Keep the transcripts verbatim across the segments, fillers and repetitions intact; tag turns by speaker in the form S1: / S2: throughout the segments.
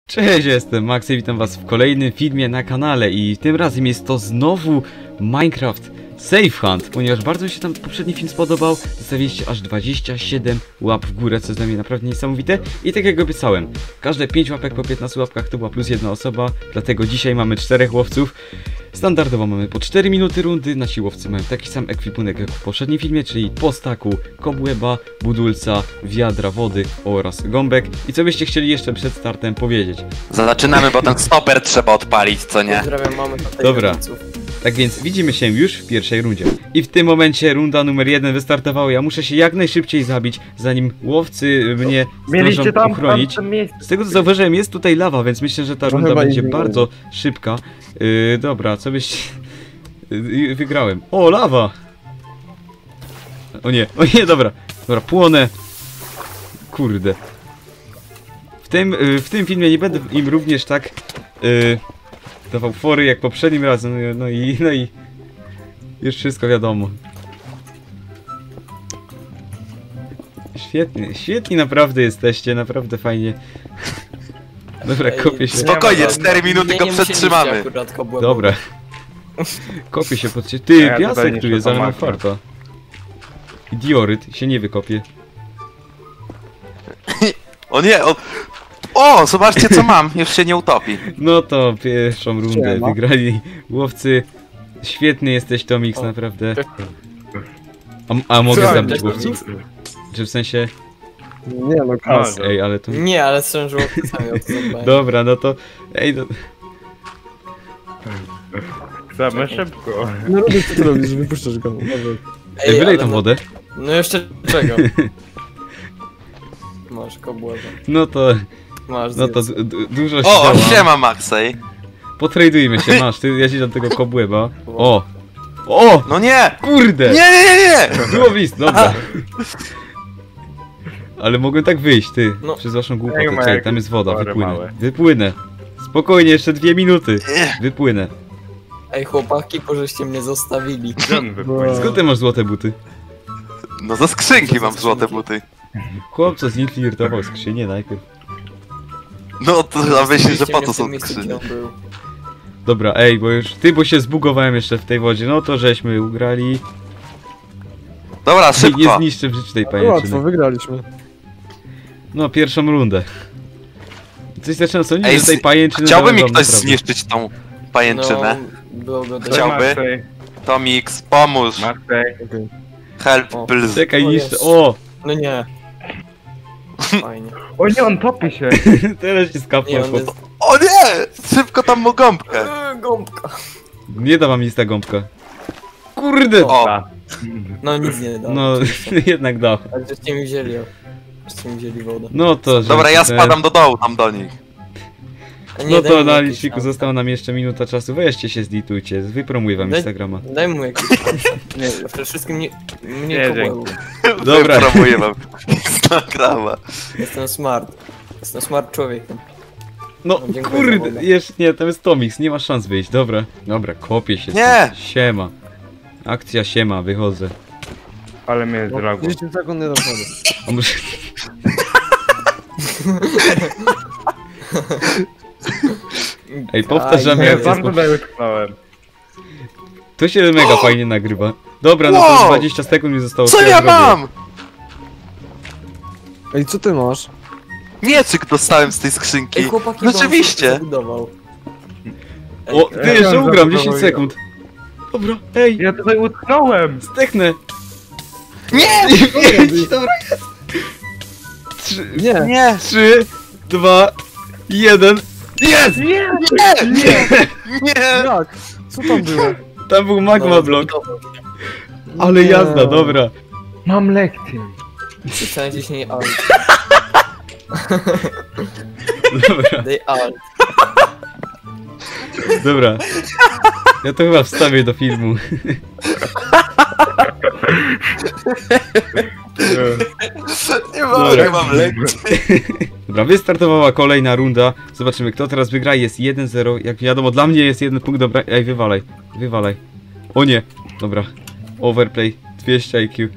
S1: Cześć, jestem Max i witam was w kolejnym filmie na kanale i tym razem jest to znowu Minecraft Safe Hunt, ponieważ bardzo mi się tam poprzedni film spodobał. Zostawiliście aż dwadzieścia siedem łap w górę, co jest dla mnie naprawdę niesamowite. I tak jak obiecałem, każde pięć łapek po piętnastu łapkach to była plus jedna osoba, dlatego dzisiaj mamy czterech łowców. Standardowo mamy po cztery minuty rundy, nasi łowcy mają taki sam ekwipunek jak w poprzednim filmie, czyli po staku kobłęba, budulca, wiadra wody oraz gąbek. I co byście chcieli jeszcze przed startem powiedzieć?
S2: Zaczynamy, bo ten stoper trzeba odpalić, co nie?
S3: Pozdrawiam mamy tutaj.
S1: Dobra.
S3: rodziców.
S1: Tak więc widzimy się już w pierwszej rundzie. I w tym momencie runda numer jeden wystartowała. Ja muszę się jak najszybciej zabić, zanim łowcy mnie zdążą
S4: tam
S1: uchronić.
S4: tam miejsce.
S1: Z tego co zauważyłem, jest tutaj lawa, więc myślę, że ta
S4: No
S1: runda
S4: chyba
S1: będzie
S4: nie
S1: bardzo szybka. Yy, dobra, co byś... Yy, wygrałem. O, lawa! O nie, o nie, dobra. Dobra, płonę. Kurde. W tym, yy, w tym filmie nie będę im również tak... Yy, dawał fory jak poprzednim razem, no i, no i już wszystko wiadomo. Świetnie, świetni naprawdę jesteście, naprawdę fajnie. Dobra, kopię się.
S2: Spokojnie,
S3: Nie,
S2: cztery minuty
S3: nie
S2: go
S3: musieliście
S2: przetrzymamy.
S3: akurat kobłębą.
S1: Dobra. Kopię się pod ciebie. Ty,
S4: Ja tutaj
S1: piasek
S4: nie
S1: tu jest, ale mam
S4: pomagam.
S1: farta. I dioryt się nie wykopie.
S2: O nie, o... O, zobaczcie co mam, już się nie utopi.
S1: No to pierwszą rundę
S4: Siema.
S1: wygrali łowcy. Świetny jesteś, Tomix,
S3: O.
S1: naprawdę. A, a mogę
S4: Co?
S1: zabić łowców? Czy w sensie...
S4: Nie no, kasy.
S1: Ej, ale to...
S3: Nie, ale są żółty sami o to zadbałem.
S1: Dobra, no to... Ej, no...
S4: Chcemy szybko.
S5: No robię co ty robisz, wypuszczasz go. Dobra.
S1: Ej, wylej
S3: ale
S1: tą
S3: no-
S1: wodę.
S3: No jeszcze czego? Masz kobłębę.
S1: No to...
S3: Masz
S1: No to
S3: zjedz.
S1: du- du- dużo
S2: O,
S1: się działa.
S2: siema Maxej.
S1: Potradujmy się, masz, ty, ja ci dam tego kobłęba. O! O!
S2: No nie!
S1: Kurde!
S2: Nie, nie, nie, nie!
S1: Było wist, dobra. Ale mogłem tak wyjść, ty.
S3: No.
S1: Przez waszą głupotę.
S4: Ej, ma
S1: Czekaj,
S4: jakieś
S1: tam jest woda,
S4: spory
S1: wypłynę.
S4: małe.
S1: Wypłynę. Spokojnie, jeszcze dwie minuty. Wypłynę.
S3: Ej chłopaki, pożeście mnie zostawili.
S4: John wypłynie.
S1: Skąd ty masz złote buty?
S2: No za skrzynki mam złote buty.
S1: Chłopco z nim flirtował skrzynię najpierw.
S2: No to a myślisz, że
S3: Zostawiliście
S2: po
S3: mnie
S2: to
S3: w tym
S2: są
S3: miejscu,
S2: skrzynie.
S3: gdzie on był.
S1: Dobra, ej, bo już... Ty, bo się zbugowałem jeszcze w tej wodzie. No to żeśmy ugrali.
S2: Dobra,
S1: Nie
S2: szybko.
S1: zniszczę w życiu tej
S5: No
S1: pajęczyny.
S5: łatwo, wygraliśmy.
S1: No, pierwszą rundę. Coś zaczynam sądzić,
S2: Ej,
S1: że tej pajęczyny...
S2: Chciałby mi
S1: dałem wam
S2: ktoś
S1: naprawdę.
S2: zniszczyć tą pajęczynę.
S3: No, byłoby dość...
S2: Chciał- Chciałby.
S4: Maxej,
S2: Tomix, pomóż.
S4: Maxej.
S5: Okej.
S2: Help,
S3: O.
S2: please.
S1: Czekaj,
S3: O,
S1: niszczę...
S3: jest.
S1: O!
S3: No nie. Fajnie.
S4: O nie, on topi się.
S1: Teraz się skapnął.
S3: Nie, on jest...
S2: O nie! Szybko tam mu gąbkę.
S3: Eee, gąbka.
S1: Nie da wam nic ta gąbka. Kurde!
S2: O,
S4: Ta.
S3: No nic nie da.
S1: No, jednak da.
S3: Ale żeście mi wzięli, o. Żeście mi wzięli wodę.
S1: No to...
S2: dobra, ja
S1: że-
S2: spadam do dołu tam do nich.
S3: A nie,
S1: No
S3: daj
S1: to
S3: mu
S1: na
S3: jakieś
S1: liczniku
S3: tam-
S1: została nam jeszcze minuta czasu. Weźcie się, zlitujcie. Wypromuję wam
S3: Daj-
S1: Instagrama.
S3: Daj mu jakieś szanse. Nie, przede wszystkim nie, mnie
S4: Nie,
S3: kobłębów.
S1: Dobra.
S2: Wypromuję wam Instagrama.
S3: Jestem smart. Jestem smart człowiekiem.
S1: No
S3: No, dziękuję za
S1: kurde,
S3: wodę.
S1: jeszcze nie, tam jest Tomix, nie ma szans wyjść, dobra. Dobra, kopię się.
S2: Nie!
S1: stąd. Siema. Akcja siema, wychodzę.
S4: Ale mnie
S5: No,
S4: zragło.
S5: dziesięć sekund nie dam rady.
S1: A muszę... Ej, powtarzamy
S3: Aj,
S4: Ja
S1: akcję.
S4: bardzo
S1: spo-
S4: tutaj utknąłem.
S1: To się mega fajnie nagrywa. Dobra, no to
S2: Wow!
S1: dwadzieścia sekund mi zostało.
S2: Co ja
S1: zrobię?
S2: mam?
S5: Ej, co ty masz?
S2: Mieczyk dostałem z tej skrzynki.
S3: Ej, chłopaki, bo on się
S2: Rzeczywiście.
S3: zabudował. Ej,
S1: O, ty jeszcze
S4: ja
S1: ugram,
S4: za-
S1: dziesięć sekund. Dobra, ej,
S4: Ja tutaj utknąłem.
S1: zdechnę.
S2: Nie!
S1: Pięć, dobra, jest. Trzy,
S5: Nie!
S2: Nie!
S1: trzy, dwa, jeden. Jest!
S4: Nie!
S2: Nie! Nie! Nie!
S5: Jak? Co tam było?
S1: Tam był magma
S3: no,
S1: block.
S3: zabudował się.
S1: Ale
S5: Nie.
S1: jazda, dobra.
S4: Mam lekcję.
S3: Chciałem dzisiaj alt.
S1: Dobra,
S3: Daj alt.
S1: dobra. Ja to chyba wstawię do filmu.
S2: Nie mogę,
S1: Dobra.
S2: mam lekcję.
S1: Dobra, wystartowała kolejna runda. Zobaczymy, kto teraz wygra. Jest jeden zero. Jak wiadomo, dla mnie jest jeden punkt. Dobra, ej, wywalaj. Wywalaj. O nie. Dobra. Overplay. dwieście I Q.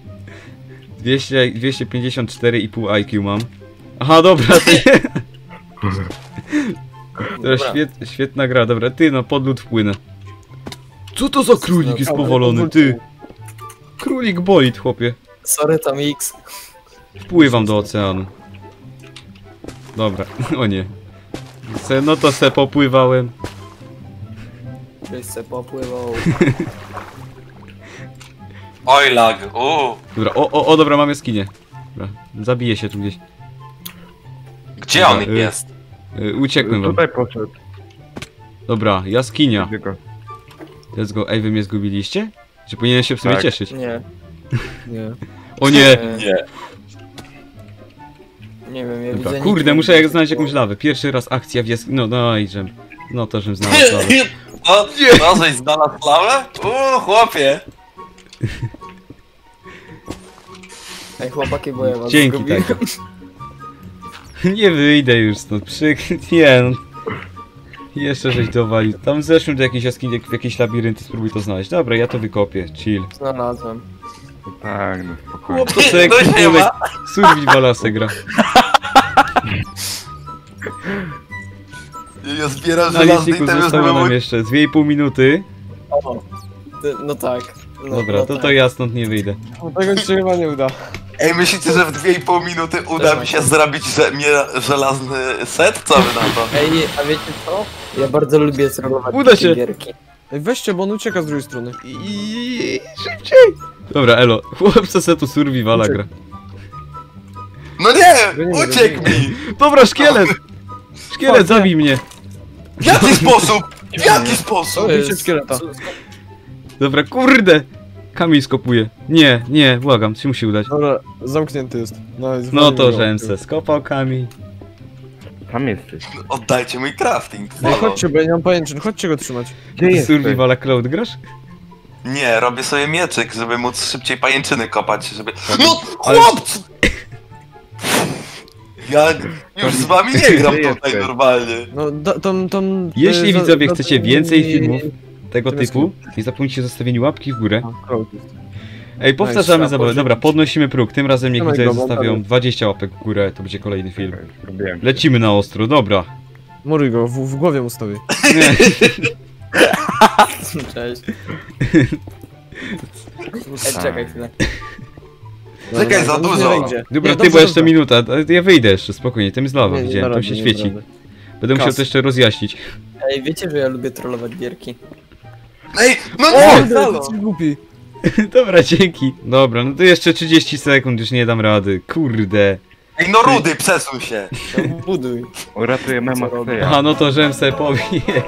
S1: dwieście, dwieście pięćdziesiąt cztery i pół I Q mam. Aha, dobra. To nie. Teraz świet, świetna gra, dobra, ty no pod lód wpłynę. Co to za królik jest powolony, ty? Królik bolid, chłopie.
S3: Sorry, tam X.
S1: Wpływam do oceanu. Dobra, o nie. Se, no to se popływałem.
S3: Ktoś se popływał.
S2: Oj lag, uuu.
S1: Dobra, o, o, o, dobra, mam jaskinię. Dobra, zabiję się tu gdzieś.
S2: Gdzie on
S1: Y-
S2: jest?
S1: Yy, uciekłem wam.
S4: Tutaj poszedł.
S1: Dobra, jaskinia.
S4: Gdzie go?
S1: Let's go. Ej, wy mnie zgubiliście? Czy powinienem się w sumie
S4: Tak.
S1: cieszyć?
S3: Nie.
S5: Nie.
S1: O nie!
S2: Nie.
S3: Nie wiem, ja
S1: Dobra,
S3: widzę
S1: kurde,
S3: nikt.
S1: muszę jak znaleźć jakąś lawę. Pierwszy raz akcja w jaskini. No, no i żem. No to żem znalazł lawę.
S2: No, no żeś znalazł lawę? Uuu, chłopie.
S3: Ej, chłopaki, bo ja was
S1: Dzięki,
S3: zgubiłem.
S1: tak. Nie wyjdę już stąd. Przyk... Nie no. Jeszcze żeś dowalił. Tam zeszłem do jakiejś jaskini, w jakiejś labirynty, spróbuj to znaleźć. Dobra, ja to wykopię. Chill.
S3: Znalazłem.
S4: Tak, no spokojnie.
S1: Chłop to sobie
S2: No
S1: jakiś
S2: nie ma.
S1: człowiek survivala se gra.
S2: Ja zbieram
S1: Na
S2: żelazny
S1: liczniku
S2: i teraz
S1: zostało nam jeszcze dwie i pół minuty.
S3: O, ty, no tak. No,
S1: Dobra,
S3: no
S1: to
S3: tak.
S1: to ja stąd nie wyjdę.
S5: No tego ci się chyba nie uda.
S2: Ej, myślicie, że w dwie i pół minuty uda mi się zrobić że, mnie żelazny set? Co wy na to?
S3: Ej, a wiecie co? Ja bardzo lubię trollować
S1: Uda
S3: takie
S1: się.
S3: gierki.
S5: Ej, weźcie, bo on ucieka z drugiej strony.
S1: I szybciej! Dobra, elo. Chłopca se tu survivala
S5: Uciekł.
S1: gra.
S2: No nie! Uciekł mi!
S1: Dobra, szkielet! Szkielet,
S5: Fuck, nie.
S1: zabij mnie!
S2: W jaki sposób? W jaki sposób?
S3: To
S5: Bijcie
S3: jest...
S5: szkieleta.
S3: co-
S1: Dobra, kurde! Kamień skopuje. Nie, nie, błagam, ci musi udać.
S5: Dobra, zamknięty jest. No, i
S1: No
S5: zwolnij
S1: to,
S5: go.
S1: żem se skopał kamień.
S4: Tam jesteś.
S2: Oddajcie mój crafting.
S5: Ej,
S2: Halo.
S5: chodźcie, bo ja nie mam pajęczyn, chodźcie go trzymać.
S4: Gdzie
S1: Ty
S4: jesteś?
S1: survivala cloud grasz?
S2: Nie, robię sobie mieczyk, żeby móc szybciej pajęczyny kopać, żeby... No, chłopcy! Ja już z wami nie gram
S4: Gdzie
S2: tutaj
S4: jesteś?
S2: normalnie.
S5: No, da, tą, tą...
S1: Jeśli
S5: e, za-
S1: widzowie
S5: za-
S1: chcecie więcej
S5: i-
S1: filmów tego
S5: Tym jest
S1: typu, nie zapomnijcie o zostawieniu łapki w górę.
S5: A, crowd jest.
S1: Ej, powtarzamy
S5: Nice,
S1: zabawę.
S5: a
S1: Dobra, podnosimy próg. Tym razem niech
S5: Trzymaj
S1: widzowie
S5: go, bo
S1: zostawią
S5: tam-
S1: dwadzieścia łapek w górę, to będzie kolejny film.
S4: Zrobiłem.
S1: Lecimy na ostro, dobra.
S5: Muruj go, w, w głowie mu stawię.
S1: Nie.
S3: Cześć. Ej, czekaj chwilę.
S2: Czekaj, za
S5: No, no,
S2: dużo.
S5: nie wejdzie.
S1: Dobra,
S5: Nie,
S1: ty,
S5: dobrze,
S1: bo jeszcze
S5: dobrze.
S1: minuta. a Ja wyjdę jeszcze, spokojnie, tam jest lawa,
S5: Nie, nie
S1: widziałem,
S5: da
S1: tam
S5: rady,
S1: się
S5: nie
S1: świeci.
S5: da rady.
S1: Będę musiał
S5: Kas.
S1: to jeszcze rozjaśnić.
S3: Ej, wiecie, że ja lubię trollować gierki?
S2: Ej, no
S5: O,
S2: nie!
S5: kurde, ty jesteś głupi.
S1: Dobra, dzięki. Dobra, no to jeszcze trzydzieści sekund, już nie dam rady. Kurde.
S2: Ej, no rudy, przesuń się.
S3: No, buduj.
S4: Uratuję mema
S3: Co robię?
S4: Steja.
S1: Aha, no to żem se powie.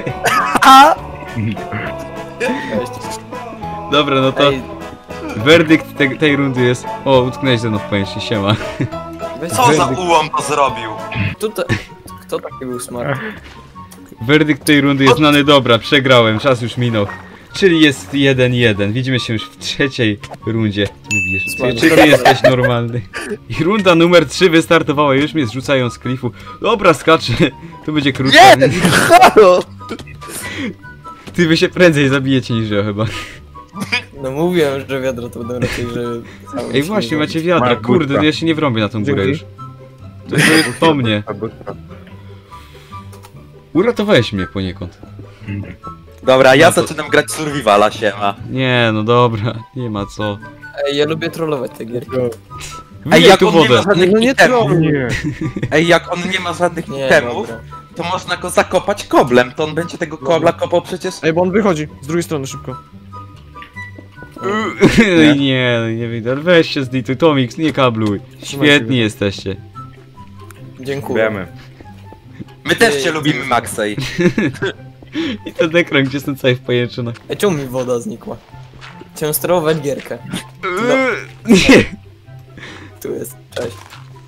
S3: Cześć.
S1: Dobra, no to
S3: Ej,
S1: werdykt te, tej rundy jest... O, utknęłeś ze mną w pęści, siema.
S3: weź
S2: Co za ułom to zrobił?
S3: tutaj... Kto taki był smart?
S1: Werdykt tej rundy jest znany, dobra, przegrałem, czas już minął. Czyli jest jeden jeden. Widzimy się już w trzeciej rundzie. Ty mnie bijesz.
S3: Słabo.
S1: Czy ty jesteś normalny? I runda numer trzy wystartowała, już mnie zrzucają z klifu. Dobra, skaczę. To będzie krótko.
S2: Nie! Halo!
S1: Ty wy się prędzej zabijecie niż ja chyba.
S3: No mówiłem, że wiadro to będą raczej, że... cały
S1: Ej,
S3: się
S1: właśnie,
S3: nie
S1: macie wiadra.
S4: Masz
S1: Kurde,
S4: budka.
S1: no ja się nie wrąbię na tą górę
S5: Dzięki.
S1: już. To, to jest po mnie.
S4: Albo co?
S1: Uratowałeś mnie poniekąd.
S2: Dobra, ja
S1: No to-
S2: zaczynam grać survivala, siema.
S1: Nie, no dobra, nie ma co.
S3: Ej, ja lubię trollować te gierki.
S2: Ej,
S1: Wylej
S2: jak
S1: tu
S2: on nie ma
S1: wodę.
S2: żadnych
S5: No nie
S2: itemów,
S5: troll.
S4: Nie.
S2: ej, jak on nie ma żadnych
S3: Nie,
S2: itemów,
S3: dobra.
S2: to można go zakopać koblem, to on będzie tego kobla kopał przecież...
S5: Ej, bo on wychodzi, z drugiej strony szybko.
S1: Nie, nie, no nie wyjdę. Weź się zdituj, Tomix, nie kabluj. Świetni
S5: się.
S1: jesteście.
S3: Dziękuję.
S4: Wiemy.
S2: My też cię lubimy, Maxej.
S1: I ten ekran, gdzie jestem cały w pajęczynach.
S3: Ej, czemu mi woda znikła? Chciałem sterować gierkę.
S1: Nie!
S3: Tu jest, cześć.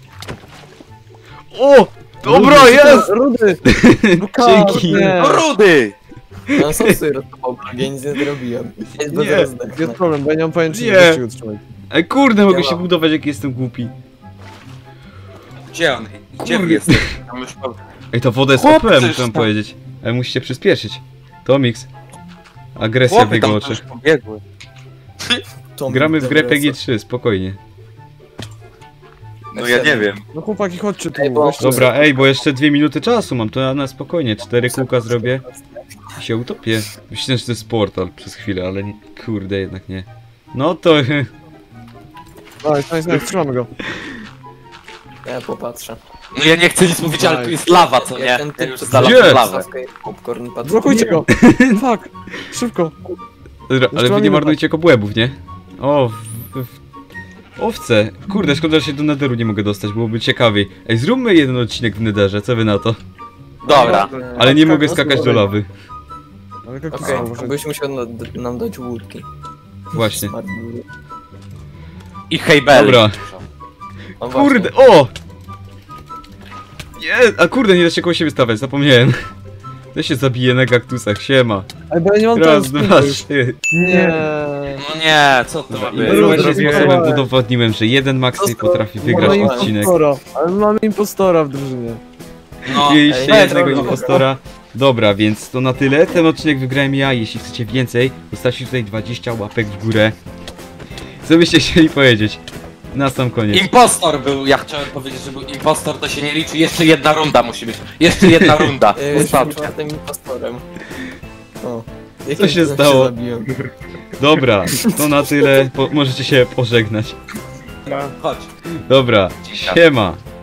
S1: O! Dobra, jest!
S5: Rudy! No
S1: Dzięki.
S5: kurde.
S2: No rudy!
S3: No sam sobie rozkopał, ja nic nie zrobiłem. Jest
S1: Nie.
S3: nie. zdechnę.
S5: Jest problem, bo ja nie mam pajęczyny,
S1: Nie.
S5: weźcie go trzymaj.
S1: Ej, kurde, mogę
S3: Nie
S1: się
S3: mam.
S1: budować, jak jestem głupi.
S2: Gdzie on? Gdzie wy
S1: Kurde.
S2: jesteście? Tam już po-
S1: Ej, ta woda jest
S2: Chłopcy,
S1: O P, muszę wam
S2: tam-
S1: powiedzieć. Ale musicie przyspieszyć. Tomix. Agresja w
S2: Chłopy
S1: jego
S2: tam
S1: oczach.
S2: już pobiegły.
S3: To mi
S1: Gramy w grę
S3: dobre,
S1: P G trzy, spokojnie.
S2: No ja nie wiem.
S5: No chłopaki, chodźcie tu.
S3: Ej, bo-
S5: weźcie.
S1: Dobra, ej, bo jeszcze dwie minuty czasu mam, to na, na spokojnie. Cztery kółka zrobię i się utopię. Myślę, że to jest portal przez chwilę, ale nie, kurde, jednak nie. No to...
S5: Daj, daj, daj, trzymamy go.
S3: Ja popatrzę.
S2: No ja nie chcę nic mówić, ale tu jest lawa, co nie?
S3: Ja ten
S2: Ja
S3: typ,
S2: już
S3: co
S2: zalam
S1: Gdzie?
S2: lawę.
S3: Popcorn patrzy.
S5: Blokujcie go. Fuck. Szybko.
S1: Dobra, ale wy
S5: mamy
S1: nie
S5: minutę.
S1: marnujcie kobłębów, nie? O, w, w... owce. Kurde, szkoda, że się do Netheru nie mogę dostać, byłoby ciekawiej. Ej, zróbmy jeden odcinek w Netherze, co wy na to?
S2: Dobra.
S1: Ale nie
S5: Tak,
S1: mogę
S5: tak,
S1: skakać do
S5: tak.
S1: lawy.
S5: Ale jak to
S3: Okej,
S5: samo, że...
S3: byś musiał na, nam dać łódki.
S1: Właśnie.
S3: Smart były.
S2: I hejbel.
S1: Dobra.
S3: No właśnie.
S1: Kurde, o! Nie, a kurde, nie da się koło siebie stawiać, zapomniałem. To się zabije na kaktusach, siema.
S5: Ej, bo ja nie mam
S1: Raz,
S5: teraz
S1: dwa,
S5: już.
S1: trzy.
S5: Nie.
S2: No nie, co to ma
S1: I
S2: być?
S5: Dobra,
S1: właśnie
S5: dobra.
S1: sposobem udowodniłem, że jeden Maxej potrafi wygrać
S5: Mamy
S1: odcinek.
S5: impostora, ale mamy impostora w drużynie.
S2: No,
S1: Mieliście
S3: ej,
S1: jednego
S3: dobra.
S1: impostora. Dobra, więc to na tyle. Ten odcinek wygrałem ja. Jeśli chcecie więcej, zostawcie tutaj dwadzieścia łapek w górę. Co byście chcieli powiedzieć? Na sam koniec.
S2: Impostor był, ja chciałem powiedzieć, że był impostor, to się nie liczy, jeszcze jedna runda musi być. Jeszcze jedna runda.
S3: Yy, Jestem
S2: Ostatnia.
S3: czwartym impostorem. O.
S1: Co się
S3: cudem
S1: stało?
S3: zabiłem.
S1: Dobra, to na tyle. Po możecie się pożegnać.
S2: Chodź.
S1: Dobra, siema.